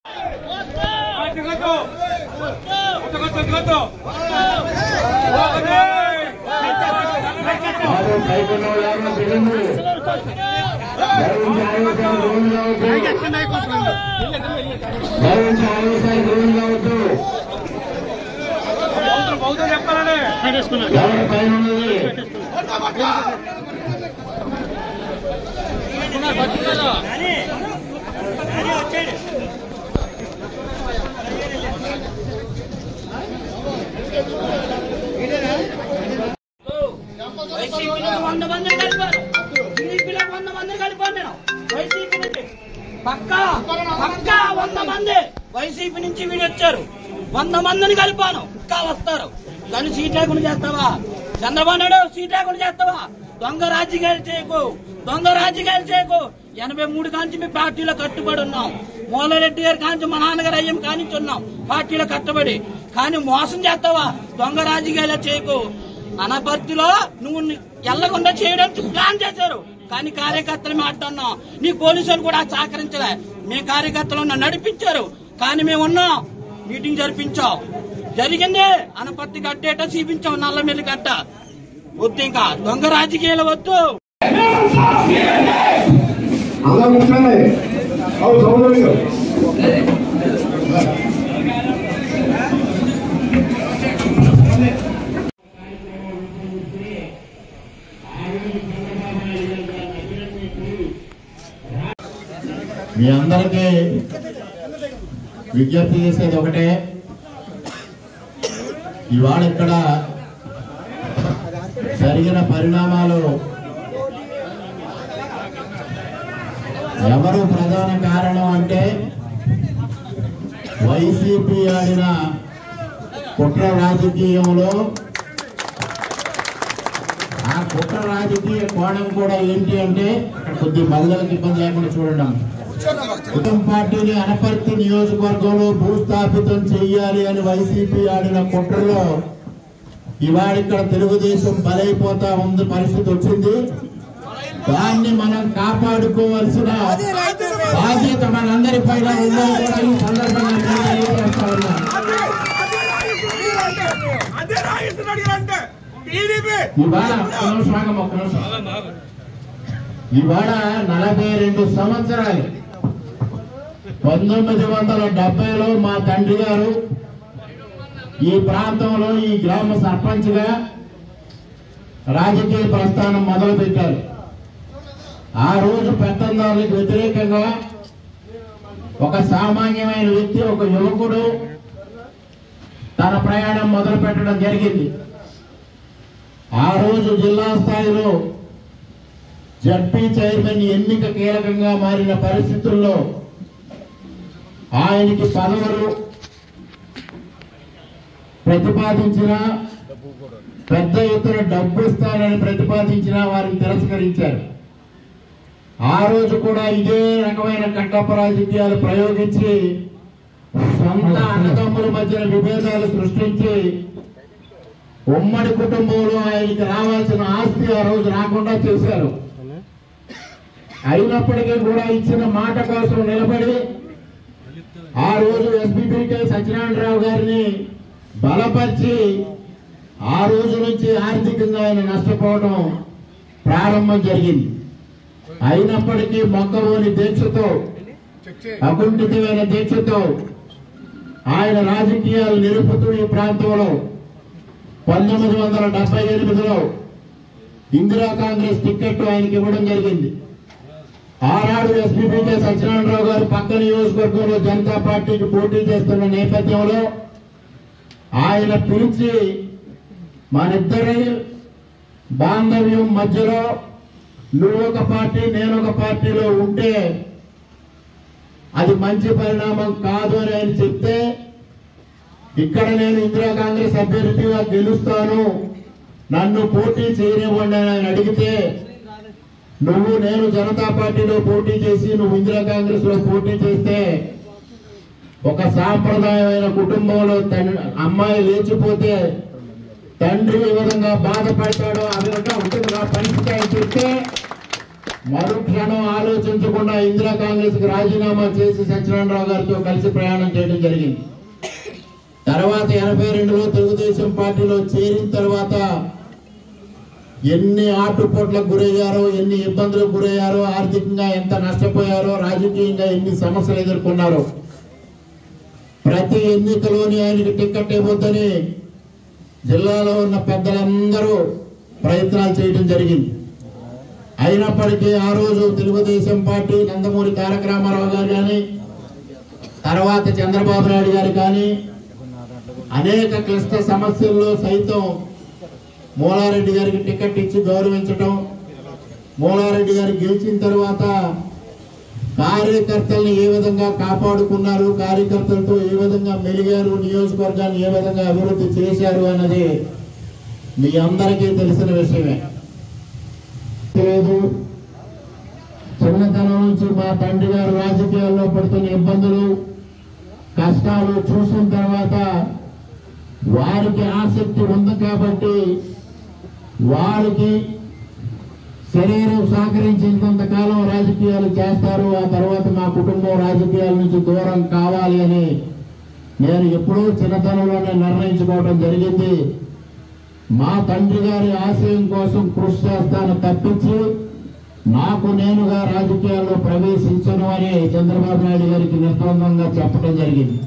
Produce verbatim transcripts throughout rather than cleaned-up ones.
వంద మంది కలిపారు టీడీపీలో వంద మంది కలిపాను నేను వైసీపీ నుంచి పక్కా పక్కా వంద మంది వైసీపీ నుంచి వీడు వచ్చారు వంద మందిని కలిపాను ఇంకా వస్తారు కానీ సీట్ లేకుండా చేస్తావా చంద్రబాబు నాయుడు సీట్ లేకుండా చేస్తావా దొంగ రాజకీయాలు చేయకు దొంగ రాజకీయాలు చేయకు ఎనభై మూడు కాంచి మీ పార్టీలో కట్టుబడి ఉన్నాం మూలారెడ్డి గారి కాంచి మా నాన్నగారు అయ్యం కానించి ఉన్నాం పార్టీలో కట్టుబడి కానీ మోసం చేస్తావా దొంగ రాజకీయాలు చేయకు అనపర్తిలో నువ్వు ఎల్లకుండా చేయడానికి ప్లాన్ చేశారు కానీ కార్యకర్తలు మాట్లాడినాం నీ పోలీసులు కూడా సహకరించలే మీ కార్యకర్తలు నడిపించారు కానీ మేము ఉన్నాం మీటింగ్ జరిపించాం జరిగింది అనపర్తి కట్టేట చూపించాం నల్లమెల్లి కట్ట వద్దు ఇంకా దొంగ రాజకీయాలు వద్దు మీ అందరికీ విజ్ఞప్తి చేసేది ఒకటే ఇవాళ ఇక్కడ జరిగిన పరిణామాలు ఎవరు ప్రధాన కారణం అంటే వైసీపీ ఆడిన కుట్ర రాజకీయంలో ఆ కుట్ర రాజకీయ కోణం కూడా ఏంటి అంటే కొద్ది మహిళలకు ఇబ్బంది లేకుండా చూడడం కుటుంబ పార్టీని అనపర్తి నియోజకవర్గంలో భూస్థాపితం చెయ్యాలి అని వైసీపీ ఆడిన కుట్రలో ఇవాళ ఇక్కడ తెలుగుదేశం బలైపోతా ఉంది పరిస్థితి వచ్చింది దాన్ని మనం కాపాడుకోవాల్సిన బాధ్యత మనందరి పైన ఉందని కూడా ఈ సందర్భంగా ఇవాళ ఇవాళ నలభై రెండు సంవత్సరాలు పంతొమ్మిది వందల డెబ్బైలో మా తండ్రి గారు ఈ ప్రాంతంలో ఈ గ్రామ సర్పంచ్ గా రాజకీయ ప్రస్థానం మొదలు పెట్టారు. ఆ రోజు పెత్తందారులకు వ్యతిరేకంగా ఒక సామాన్యమైన వ్యక్తి ఒక యువకుడు తన ప్రయాణం మొదలు పెట్టడం జరిగింది. ఆ రోజు జిల్లా స్థాయిలో జడ్పీ చైర్మన్ ఎన్నిక కీలకంగా మారిన పరిస్థితుల్లో ఆయనకి పదవులు ప్రతిపాదించిన పెద్ద ఎత్తున డబ్బు ఇస్తారని ప్రతిపాదించిన వారిని తిరస్కరించారు. ఆ రోజు కూడా ఇదే రకమైన కట్టప్ప రాజకీయాలు ప్రయోగించి సొంత అన్నదమ్ముల మధ్యన విభేదాలు సృష్టించి ఉమ్మడి కుటుంబంలో ఆయనకి రావాల్సిన ఆస్తి ఆ రోజు రాకుండా చేశారు. అయినప్పటికీ కూడా ఇచ్చిన మాట కోసం నిలబడి ఆ రోజు ఎస్పీపీకే సత్యనారాయణరావు గారిని బలపరిచి ఆ రోజు నుంచి ఆర్థికంగా ఆయన నష్టపోవడం ప్రారంభం జరిగింది. అయినప్పటికీ మొక్కలోని దీక్షతో అకుంఠితమైన దీక్షతో ఆయన రాజకీయాలు నిలుపుతూ ఈ ప్రాంతంలో పంతొమ్మిది వందల డెబ్బై ఎనిమిదిలో ఇందిరా కాంగ్రెస్ టికెట్ ఆయనకి ఇవ్వడం జరిగింది. ఆనాడు ఎస్పీపీకే సత్యనారాయణరావు గారు పక్క నియోజకవర్గంలో జనతా పార్టీకి పోటీ చేస్తున్న నేపథ్యంలో ఆయన పిలిచి మనిద్దరి బాంధవ్యం మధ్యలో నువ్వు ఒక పార్టీ నేను ఒక పార్టీలో ఉంటే అది మంచి పరిణామం కాదు అని ఆయన చెప్తే ఇక్కడ నేను ఇందిరా కాంగ్రెస్ అభ్యర్థిగా గెలుస్తాను నన్ను పోటీ చేయనివ్వండి అని ఆయన అడిగితే నువ్వు నేను జనతా పార్టీలో పోటీ చేసి నువ్వు ఇందిరా కాంగ్రెస్ లో పోటీ చేస్తే ఒక సాంప్రదాయమైన కుటుంబంలో అమ్మాయి లేచిపోతే తండ్రి ఏ విధంగా బాధపడతాడో ఆ విధంగా ఉంటుంది పరిస్థితి అని చెప్తే మరుక్షణం ఆలోచించకుండా ఇందిరా కాంగ్రెస్ కి రాజీనామా చేసి సత్యనారాయణరావు గారితో కలిసి ప్రయాణం చేయడం జరిగింది. తర్వాత ఎనభై రెండులో తెలుగుదేశం పార్టీలో చేరిన తర్వాత ఎన్ని ఆటుపోట్లకు గురయ్యారో, ఎన్ని ఇబ్బందులకు గురయ్యారో, ఆర్థికంగా ఎంత నష్టపోయారో, రాజకీయంగా ఎన్ని సమస్యలు ఎదుర్కొన్నారో, ప్రతి ఎన్నికలోని ఆయనకి టికెట్ ఇవ్వద్దని జిల్లాలో ఉన్న పెద్దలందరూ ప్రయత్నాలు చేయడం జరిగింది. అయినప్పటికీ ఆ రోజు తెలుగుదేశం పార్టీ నందమూరి తారక రామారావు గారు కానీ, తర్వాత చంద్రబాబు నాయుడు గారు కానీ అనేక క్లిష్ట సమస్యల్లో సైతం మూలారెడ్డి గారికి టికెట్ ఇచ్చి గౌరవించడం, మూలారెడ్డి గారు గెలిచిన తర్వాత కార్యకర్తల్ని ఏ విధంగా కాపాడుకున్నారు, కార్యకర్తలతో ఏ విధంగా మెలిగారు, నియోజకవర్గాన్ని ఏ విధంగా అభివృద్ధి చేశారు అన్నది మీ అందరికీ తెలిసిన విషయమే. లేదు, చిన్నతనం నుంచి మా తండ్రి గారు రాజకీయాల్లో పడుతున్న ఇబ్బందులు, కష్టాలు చూసిన తర్వాత వారికి ఆసక్తి ఉంది కాబట్టి వారికి శరీరం సహకరించినంతకాలం రాజకీయాలు చేస్తారు. ఆ తర్వాత మా కుటుంబం రాజకీయాల నుంచి దూరం కావాలి అని నేను ఎప్పుడూ చిన్నతనంలోనే నిర్ణయించుకోవడం జరిగింది. మా తండ్రి గారి ఆశయం కోసం కృషి చేస్తాను తప్పించి నాకు నేనుగా రాజకీయాల్లో ప్రవేశించను అని చంద్రబాబు నాయుడు గారికి నిర్బంధంగా చెప్పడం జరిగింది.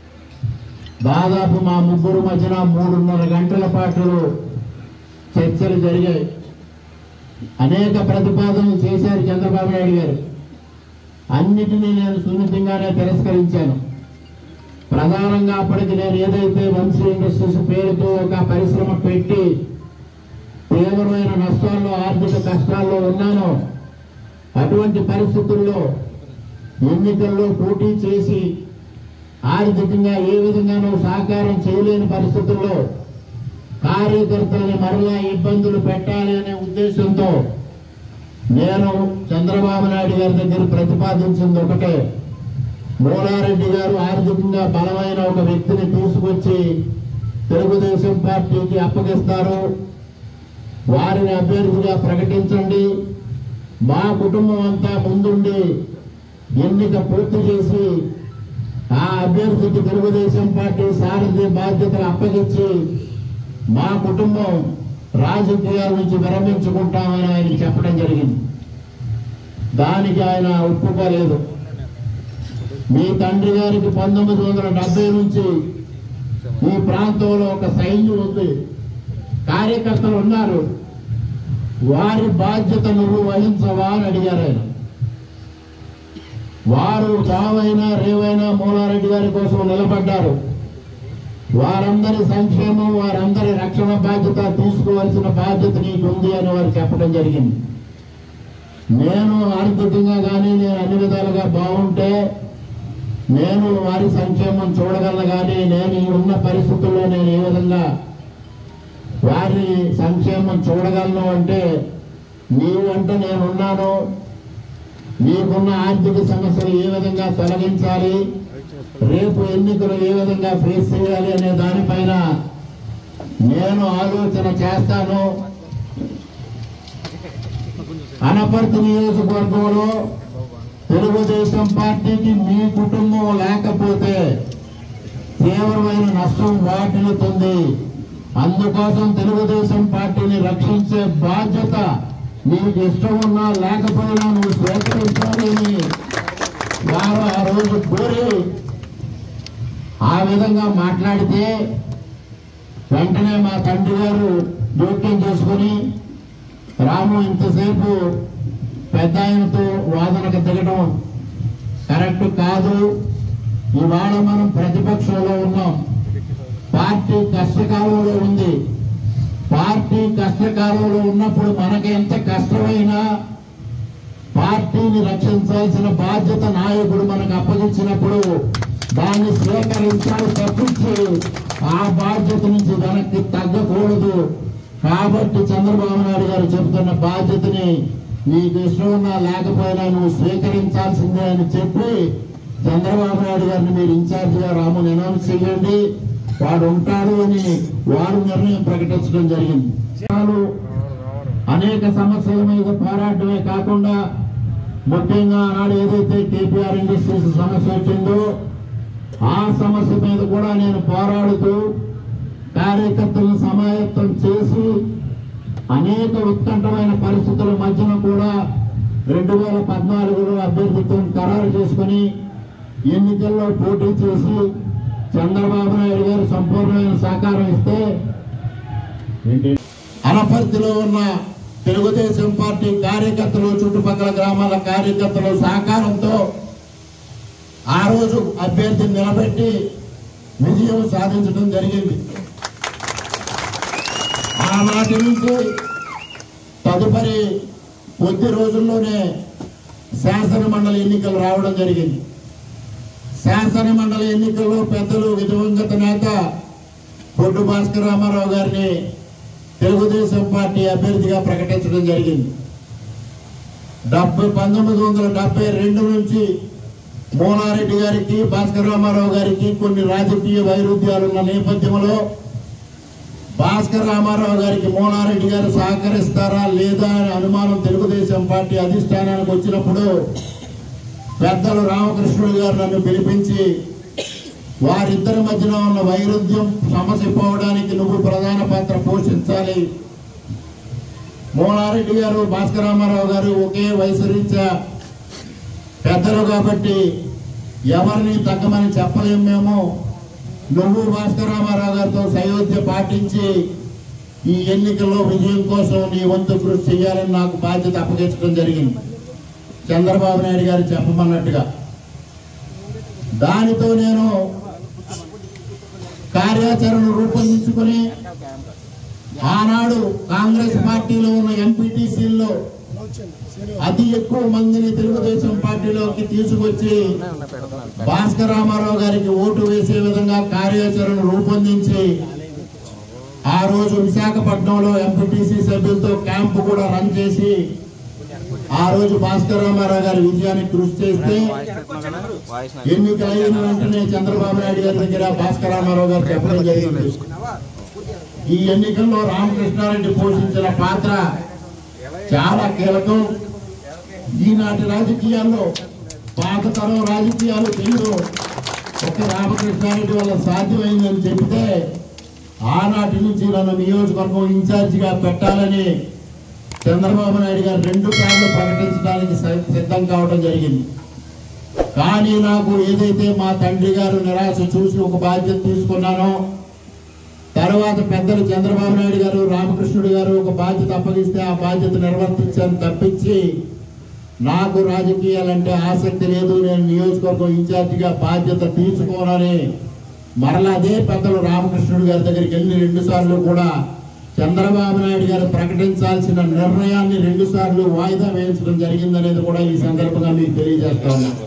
దాదాపు మా ముగ్గురు మధ్యన మూడున్నర గంటల పాటు చర్చలు జరిగాయి. అనేక ప్రతిపాదనలు చేశారు చంద్రబాబు నాయుడు గారు. అన్నిటినీ నేను సున్నితంగానే తిరస్కరించాను. ప్రధానంగా అప్పటికి నేను ఏదైతే వంశీ ఇండస్ట్రీస్ పేరుతో ఒక పరిశ్రమ పెట్టి తీవ్రమైన నష్టాల్లో, ఆర్థిక కష్టాల్లో ఉన్నానో, అటువంటి పరిస్థితుల్లో ఎన్నికల్లో పోటీ చేసి ఆర్థికంగా ఏ విధంగానూ సహకారం చేయలేని పరిస్థితుల్లో కార్యకర్తల్ని మరలా ఇబ్బందులు పెట్టాలి అనే ఉద్దేశంతో నేను చంద్రబాబు నాయుడు గారి దగ్గర ప్రతిపాదించింది ఒకటే, మూలారెడ్డి గారు ఆర్థికంగా బలమైన ఒక వ్యక్తిని తీసుకొచ్చి తెలుగుదేశం పార్టీకి అప్పగిస్తారు, వారిని అభ్యర్థిగా ప్రకటించండి, మా కుటుంబం అంతా ముందుండి ఎన్నిక పూర్తి చేసి ఆ అభ్యర్థికి తెలుగుదేశం పార్టీ సారథి బాధ్యతలు అప్పగించి మా కుటుంబం రాజకీయాల నుంచి విరమించుకుంటామని ఆయన చెప్పడం జరిగింది. దానికి ఆయన ఒప్పుకోలేదు. మీ తండ్రి గారికి పంతొమ్మిది వందల డెబ్బై నుంచి ఈ ప్రాంతంలో ఒక సైన్యం ఉంది, కార్యకర్తలు ఉన్నారు, వారి బాధ్యత నువ్వు వహించవా అని అడిగారు ఆయన. వారు చావైనా రేవైనా మూలారెడ్డి గారి కోసం నిలబడ్డారు. వారందరి సంక్షేమం, వారందరి రక్షణ బాధ్యత తీసుకోవాల్సిన బాధ్యత నీకు ఉంది అని వారు చెప్పడం జరిగింది. నేను ఆర్థికంగా కానీ నేను అన్ని విధాలుగా బాగుంటే నేను వారి సంక్షేమం చూడగలను, కానీ నేను ఈ ఉన్న పరిస్థితుల్లో నేను ఏ విధంగా వారి సంక్షేమం చూడగలను అంటే నీవు అంటే నేనున్నాను, నీకున్న ఆర్థిక సమస్యలు ఏ విధంగా తొలగించాలి, రేపు ఎన్నికలు ఏ విధంగా ఫేస్ చేయాలి అనే దానిపైన నేను ఆలోచన చేస్తాను. అనపర్తి నియోజకవర్గంలో తెలుగుదేశం పార్టీకి మీ కుటుంబం లేకపోతే తీవ్రమైన నష్టం వాటిల్లుతుంది. అందుకోసం తెలుగుదేశం పార్టీని రక్షించే బాధ్యత నీకు ఇష్టం ఉన్నా లేకపోయినా నువ్వు స్వీకరించాలని వారు ఆ రోజు కోరి ఆ విధంగా మాట్లాడితే వెంటనే మా తండ్రి గారు జోక్యం చేసుకుని రాము ఇంతసేపు పెద్ద ఆయనతో వాదనకు దిగడం కరెక్ట్ కాదు, ఇవాళ మనం ప్రతిపక్షంలో ఉన్నాం, పార్టీ కష్టకాలంలో ఉంది, పార్టీ కష్టకాలంలో ఉన్నప్పుడు మనకి ఎంత కష్టమైనా పార్టీని రక్షించాల్సిన బాధ్యత నాయకుడు మనకు అప్పగించినప్పుడు దాన్ని స్వీకరించాలి తప్పించి ఆ బాధ్యత నుంచి వెనక్కి తగ్గకూడదు. కాబట్టి చంద్రబాబు నాయుడు గారు చెబుతున్న బాధ్యతని నీకు ఇష్టం ఉన్నా లేకపోయినా నువ్వు స్వీకరించాల్సిందే అని చెప్పి చంద్రబాబు నాయుడు గారిని మీరు ఇన్ఛార్జిగా రాముని అనౌన్స్ చేయండి, వాడు ఉంటాడు అని వారు నిర్ణయం ప్రకటించడం జరిగింది. అనేక సమస్యల మీద పోరాటమే కాకుండా ముఖ్యంగా ఆనాడు ఏదైతే కేపీఆర్ ఇండస్ట్రీస్ సమస్య వచ్చిందో ఆ సమస్య మీద కూడా నేను పోరాడుతూ కార్యకర్తలను సమాయత్తం చేసి అనేక ఉత్కంఠమైన పరిస్థితుల మధ్యన కూడా రెండు వేల పద్నాలుగులో అభ్యర్థిత్వం ఖరారు చేసుకుని ఎన్నికల్లో పోటీ చేసి చంద్రబాబు నాయుడు గారు సంపూర్ణమైన సహకారం ఇస్తే అనపర్తిలో ఉన్న తెలుగుదేశం పార్టీ కార్యకర్తలు చుట్టుపక్కల గ్రామాల కార్యకర్తలు సహకారంతో ఆ రోజు అభ్యర్థిని నిలబెట్టి విజయం సాధించడం జరిగింది. ఆనాటి నుంచి తదుపరి కొద్ది రోజుల్లోనే శాసన మండలి ఎన్నికలు రావడం జరిగింది. శాసన మండలి ఎన్నికల్లో పెద్దలు దివంగత నేత పొడ్డు భాస్కర్ రామారావు గారిని తెలుగుదేశం పార్టీ అభ్యర్థిగా ప్రకటించడం జరిగింది. డెబ్బై పంతొమ్మిది వందల డెబ్బై రెండు నుంచి మోనారెడ్డి గారికి భాస్కర్ రామారావు గారికి కొన్ని రాజకీయ వైరుధ్యాలున్న నేపథ్యంలో భాస్కర్ రామారావు గారికి మోనారెడ్డి గారు సహకరిస్తారా లేదా అనే అనుమానం తెలుగుదేశం పార్టీ అధిష్టానానికి వచ్చినప్పుడు పెద్దలు రామకృష్ణుడు గారు నన్ను పిలిపించి వారిద్దరి మధ్యన ఉన్న వైరుధ్యం సమస్య పోవడానికి నువ్వు ప్రధాన పాత్ర పోషించాలి. మోనారెడ్డి గారు భాస్కర్ రామారావు గారు ఒకే వయసు రీత్యా పెద్దలు కాబట్టి ఎవరిని తగ్గమని చెప్పలేము. మేము నువ్వు భాస్కర్ రామారావు గారితో సయోధ్య పాటించి ఈ ఎన్నికల్లో విజయం కోసం నీ వంతు కృషి చేయాలని నాకు బాధ్యత అప్పగించడం జరిగింది చంద్రబాబు నాయుడు గారు చెప్పమన్నట్టుగా. దానితో నేను కార్యాచరణ రూపొందించుకుని ఆనాడు కాంగ్రెస్ పార్టీలో ఉన్న ఎంపీటీసీల్లో అతి ఎక్కువ మందిని తెలుగుదేశం పార్టీలోకి తీసుకొచ్చి భాస్కర్ రామారావు గారికి ఓటు వేసే విధంగా కార్యాచరణ రూపొందించి ఆ రోజు విశాఖపట్నంలో ఎంపీటీసీ సభ్యులతో క్యాంపు కూడా రన్ చేసి ఆ రోజు భాస్కర్ రామారావు గారి విజయానికి కృషి చేస్తే ఎన్నికలు అయిన వెంటనే చంద్రబాబు నాయుడు గారి దగ్గర భాస్కర్ రామారావు గారు చెప్పడం జరిగింది. ఈ ఎన్నికల్లో రామకృష్ణారెడ్డి పోషించిన పాత్ర చాలా కీలకం. ఈనాటి రాజకీయాల్లో పాత తరం రాజకీయాలు తెలియదు, ఒక రామకృష్ణారెడ్డి వల్ల సాధ్యమైందని చెబితే ఆనాటి నుంచి నన్ను నియోజకవర్గం ఇన్ఛార్జిగా పెట్టాలని చంద్రబాబు నాయుడు గారు రెండు సార్లు ప్రకటించడానికి సిద్ధం కావడం జరిగింది. కానీ నాకు ఏదైతే మా తండ్రి గారు నిరాశ చూసి ఒక బాధ్యత తీసుకున్నానో, తర్వాత పెద్దలు చంద్రబాబు నాయుడు గారు రామకృష్ణుడు గారు ఒక బాధ్యత అప్పగిస్తే ఆ బాధ్యత నిర్వర్తించాను తప్పించి నాకు రాజకీయాలంటే ఆసక్తి లేదు, నేను నియోజకవర్గం ఇన్ఛార్జిగా బాధ్యత తీసుకోనని మరలా అదే పెద్దలు రామకృష్ణుడు గారి దగ్గరికి వెళ్ళి రెండు సార్లు కూడా చంద్రబాబు నాయుడు గారు ప్రకటించాల్సిన నిర్ణయాన్ని రెండు సార్లు వాయిదా వేయించడం జరిగిందనేది కూడా ఈ సందర్భంగా మీకు తెలియజేస్తా ఉన్నాను.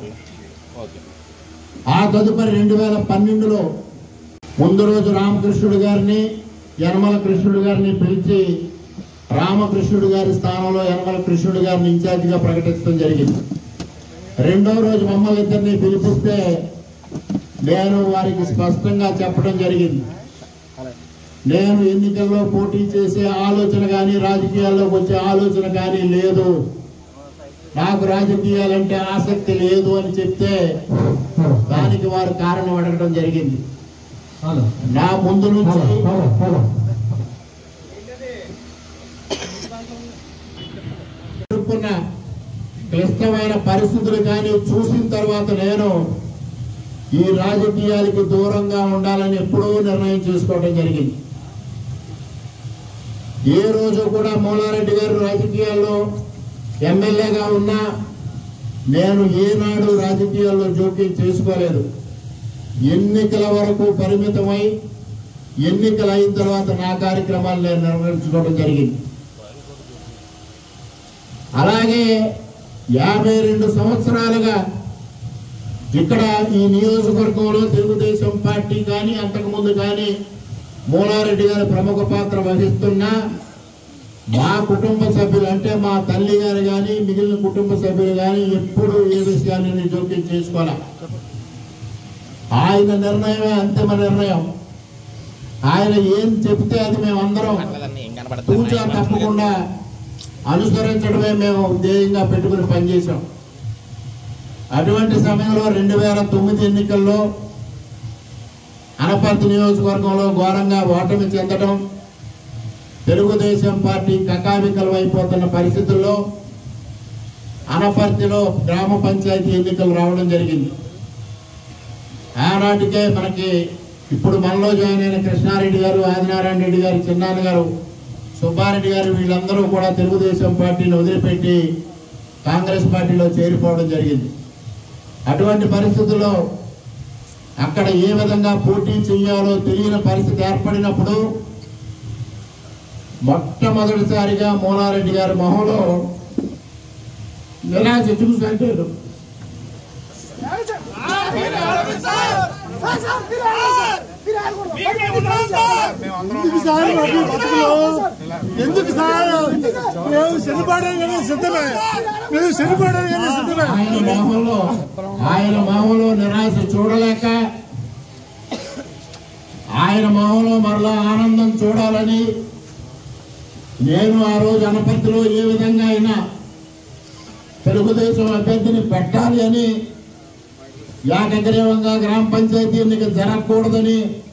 ఆ తదుపరి రెండు వేల పన్నెండులో ముందు రోజు రామకృష్ణుడు గారిని యనమల కృష్ణుడు గారిని పిలిచి రామకృష్ణుడు గారి స్థానంలో యనమల కృష్ణుడు గారిని ఇన్ఛార్జిగా ప్రకటించడం జరిగింది. రెండవ రోజు మమ్మల్ని ఇద్దరిని పిలిపిస్తే నేను వారికి స్పష్టంగా చెప్పడం జరిగింది, నేను ఎన్నికల్లో పోటీ చేసే ఆలోచన కానీ రాజకీయాల్లోకి వచ్చే ఆలోచన కానీ లేదు, నాకు రాజకీయాలంటే ఆసక్తి లేదు అని చెప్తే దానికి వారు కారణం అడగడం జరిగింది. నా ముందు నుంచి ఎదుర్కొన్న క్లిష్టమైన పరిస్థితులు కానీ చూసిన తర్వాత నేను ఈ రాజకీయాలకు దూరంగా ఉండాలని ఎప్పుడూ నిర్ణయం చేసుకోవడం జరిగింది. ఏ రోజు కూడా మోనారెడ్డి గారు రాజకీయాల్లో ఎమ్మెల్యేగా ఉన్నా నేను ఏనాడు రాజకీయాల్లో జోక్యం చేసుకోలేదు. ఎన్నికల వరకు పరిమితమై ఎన్నికలు అయిన తర్వాత నా కార్యక్రమాలు నేను నిర్వహించుకోవడం జరిగింది. అలాగే యాభై రెండు సంవత్సరాలుగా ఇక్కడ ఈ నియోజకవర్గంలో తెలుగుదేశం పార్టీ కానీ అంతకుముందు కానీ మోనారెడ్డి గారు ప్రముఖ పాత్ర వహిస్తున్నా మా కుటుంబ సభ్యులు అంటే మా తల్లి గారు కానీ మిగిలిన కుటుంబ సభ్యులు కానీ ఎప్పుడు ఏ విషయాన్ని జోక్యం చేసుకోవాలి. ఆయన నిర్ణయమే అంతిమ నిర్ణయం. ఆయన ఏం చెప్తే అది మేమందరం తూచా తప్పకుండా అనుసరించడమే మేము ధ్యేయంగా పెట్టుకుని పనిచేశాం. అటువంటి సమయంలో రెండు వేల తొమ్మిది ఎన్నికల్లో అనపర్తి నియోజకవర్గంలో ఘోరంగా ఓటమి చెందడం, తెలుగుదేశం పార్టీ కకావికలం అయిపోతున్న పరిస్థితుల్లో అనపర్తిలో గ్రామ పంచాయతీ ఎన్నికలు రావడం జరిగింది. ఆనాటికే మనకి ఇప్పుడు మనలో జాయిన్ అయిన కృష్ణారెడ్డి గారు, ఆదినారాయణ రెడ్డి గారు, చిన్నాన్న గారు, సుబ్బారెడ్డి గారు వీళ్ళందరూ కూడా తెలుగుదేశం పార్టీని వదిలిపెట్టి కాంగ్రెస్ పార్టీలో చేరిపోవడం జరిగింది. అటువంటి పరిస్థితుల్లో అక్కడ ఏ విధంగా పోటీ చేయాలో తెలియని పరిస్థితి ఏర్పడినప్పుడు మొట్టమొదటిసారిగా మూలారెడ్డి గారి మొహంలో నిరాశ చూసారు. ఎందుకు సార్ మేము చనిపోవడానికి సిద్ధమే మేము చనిపోవడానికి సిద్ధమే ఆయన మొహంలో ఆయన మొహంలో నిరాశ చూడలేక ఆయన మొహంలో మరలా ఆనందం చూడాలని నేను ఆ రోజు అనపర్తిలో ఏ విధంగా అయినా తెలుగుదేశం అభ్యర్థిని పెట్టాలి అని ఏకగ్రీవంగా గ్రామ పంచాయతీ ఎన్నిక జరగకూడదని